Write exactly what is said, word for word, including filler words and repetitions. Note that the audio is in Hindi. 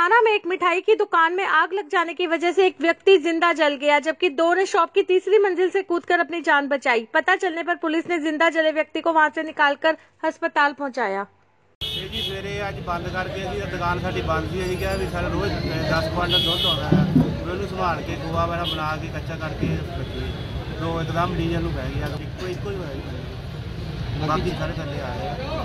बरसाना में एक मिठाई की दुकान में आग लग जाने की वजह से एक व्यक्ति जिंदा जल गया, जबकि दो ने शॉप की तीसरी मंजिल से कूदकर अपनी जान बचाई। पता चलने पर पुलिस ने जिंदा जले व्यक्ति को वहां से निकालकर अस्पताल पहुंचाया। जी सवेरे अज बंद करके जी दुकान साडी बंद सी। अं कहा भी सारा रोज दस क्वांटल दुध आना है, ਉਹਨੂੰ संभाल के गोवा वगैरह बना के कच्चा करके रखी तो एकदम डीजल ਨੂੰ ਪੈ ਗਿਆ। ਇੱਕੋ ਇੱਕੋ ਹੀ ਹੋਇਆ, ਬਾਕੀ ਸਾਰੇ ਥੱਲੇ ਆ ਗਏ।